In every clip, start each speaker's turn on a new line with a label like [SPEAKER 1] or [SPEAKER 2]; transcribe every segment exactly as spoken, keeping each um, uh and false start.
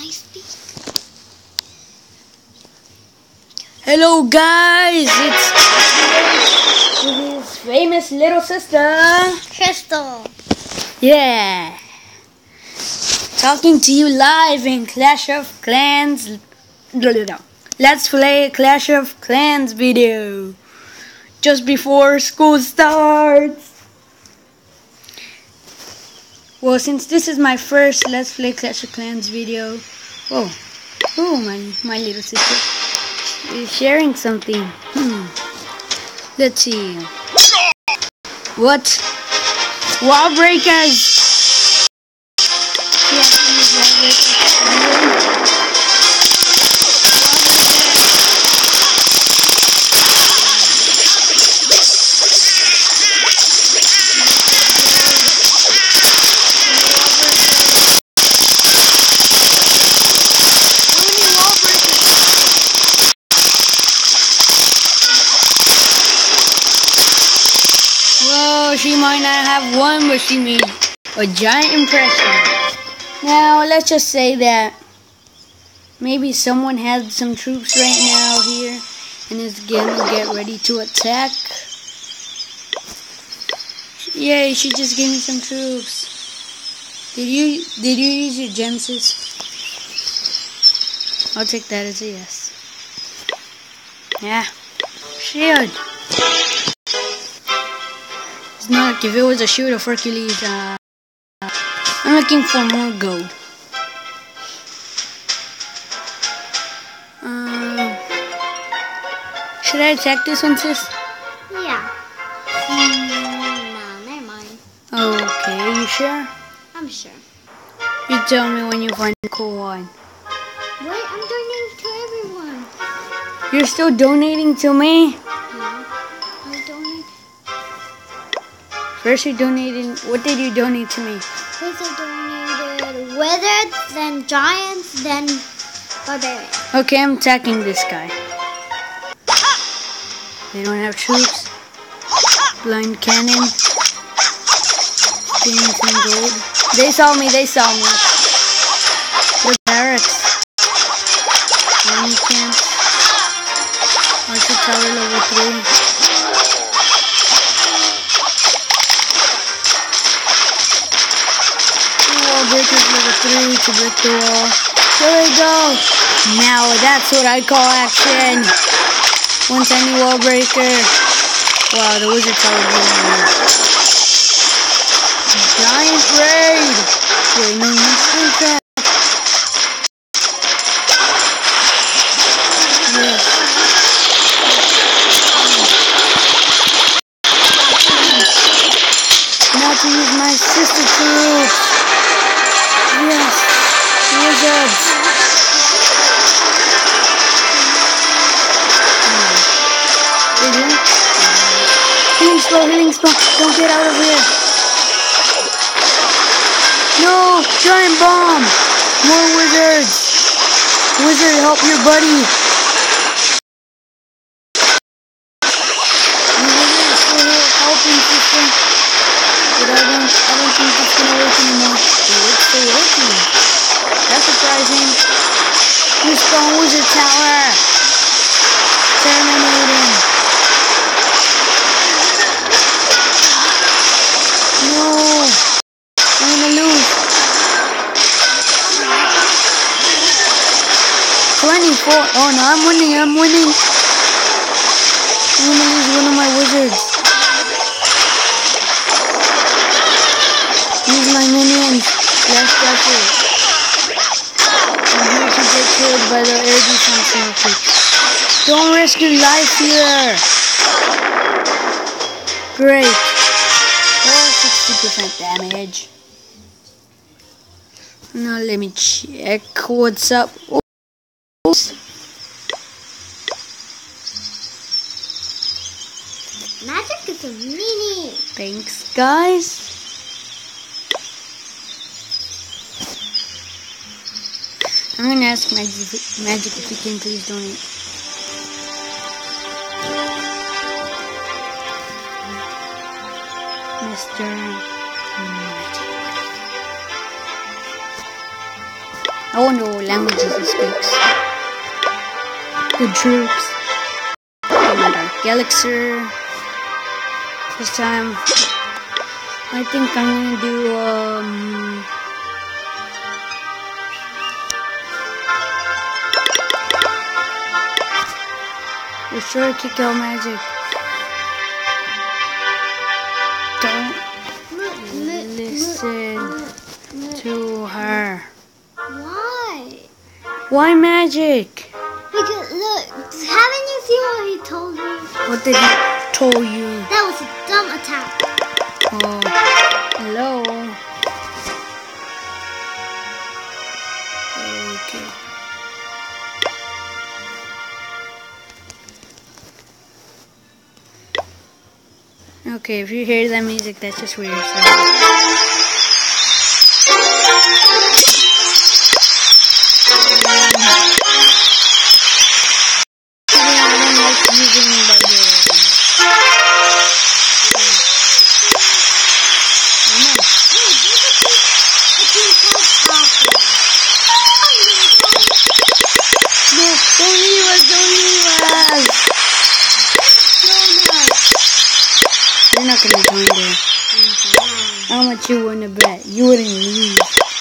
[SPEAKER 1] I speak?
[SPEAKER 2] Hello guys, it's with his famous little sister,
[SPEAKER 1] Crystal.
[SPEAKER 2] Yeah. Talking to you live in Clash of Clans. Let's play a Clash of Clans video. Just before school starts. Well, since this is my first Let's Play Clash of Clans video. Whoa. Oh, my, my little sister is sharing something. Hmm. Let's see. What? Wall breakers! Whoa, she might not have one, but she made a giant impression. Now, let's just say that maybe someone has some troops right now here and is gonna get ready to attack. Yay, she just gave me some troops. Did you did you use your genesis? I'll take that as a yes. Yeah. Shield. It's not like if it was a shield of Hercules. Uh, I'm looking for more gold. Uh, should I attack this one, sis?
[SPEAKER 1] Yeah. Mm, nah, never mind.
[SPEAKER 2] Okay, you sure?
[SPEAKER 1] I'm sure.
[SPEAKER 2] You tell me when you find a cool one.
[SPEAKER 1] Wait, I'm donating to everyone.
[SPEAKER 2] You're still donating to me?
[SPEAKER 1] Yeah. I donate.
[SPEAKER 2] First you donated, what did you donate to me?
[SPEAKER 1] First I donated wizards, then giants, then barbarians.
[SPEAKER 2] Okay, I'm attacking this guy. They don't have troops. Blind cannon. Getting some gold. They saw me, they saw me. The barracks. Army camp. Archer tower level three. Wall breakers level three to break the wall. There we go. Now that's what I call action. One tiny wall breaker. Wow, the wizard tower blew. Giant raid. Wait, no, no, sleep trap. Yes. Now to use my sister troops. Yes, wizards. Healing spell, healing spell. Don't get out of here. No, giant bomb. More wizards. Wizard, help your buddy. The wizard is still here helping, sister. But I don't, I don't think it's gonna work anymore. Oh, it's still working. That's surprising. Respawn wizard tower. Terminating. No. I'm gonna lose. twenty-four. Oh no, I'm winning. I'm winning. I'm gonna lose one of my wizards. Use my minions. Last effort. I'm here to get killed by the air defense market. Don't risk your life here. Great. Or sixty percent damage. Now let me check what's up. Oops.
[SPEAKER 1] Magic is a mini.
[SPEAKER 2] Thanks, guys. I'm gonna ask Magic, Magic if you can please donate. Mister Magic. I wonder what languages he speaks. Good troops. And Dark Elixir. This time, I think I'm gonna do um. Destroy kick out magic. Don't listen to her.
[SPEAKER 1] Why?
[SPEAKER 2] Why magic?
[SPEAKER 1] Because look, haven't you seen what he told me?
[SPEAKER 2] What did he told you?
[SPEAKER 1] That was a dumb attack.
[SPEAKER 2] Oh, hello. Okay. Okay, if you hear that music, that's just weird. So. You're not gonna join there. How much you wanna bet? You wouldn't lose.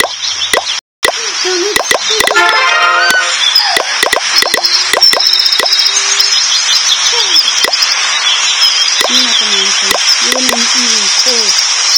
[SPEAKER 2] You're not gonna answer. You wouldn't even call.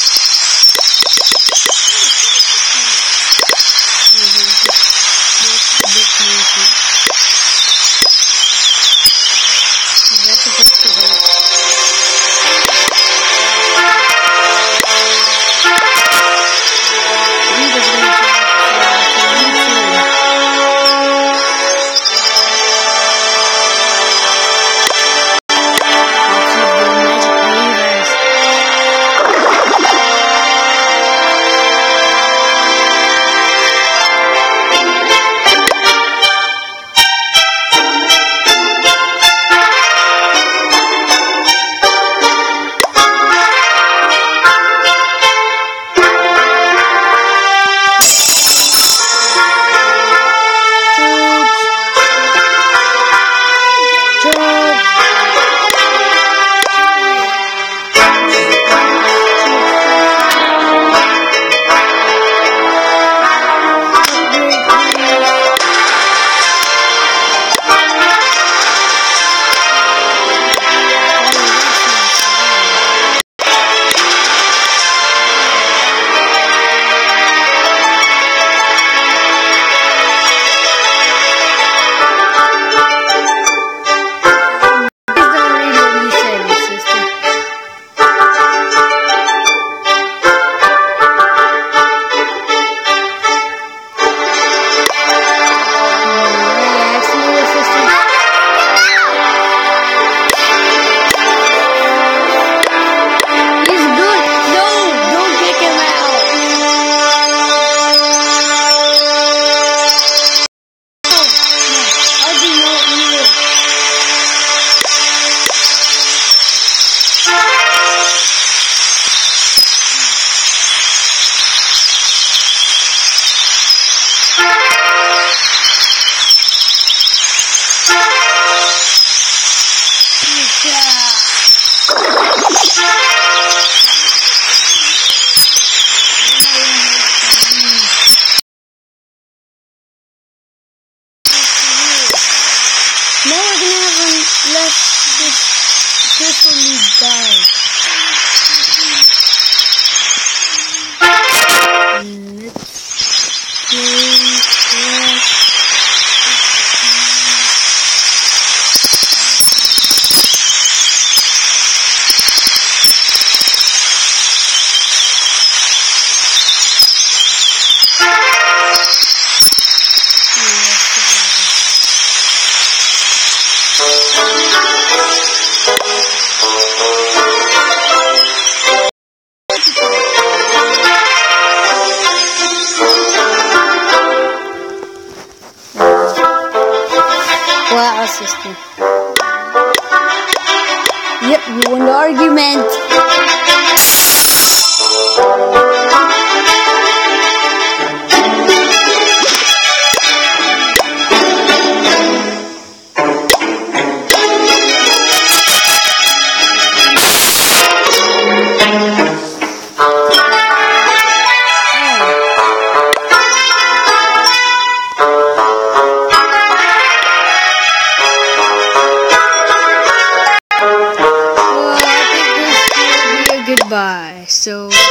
[SPEAKER 2] Wow, sister. Yep, you won the argument. Goodbye. So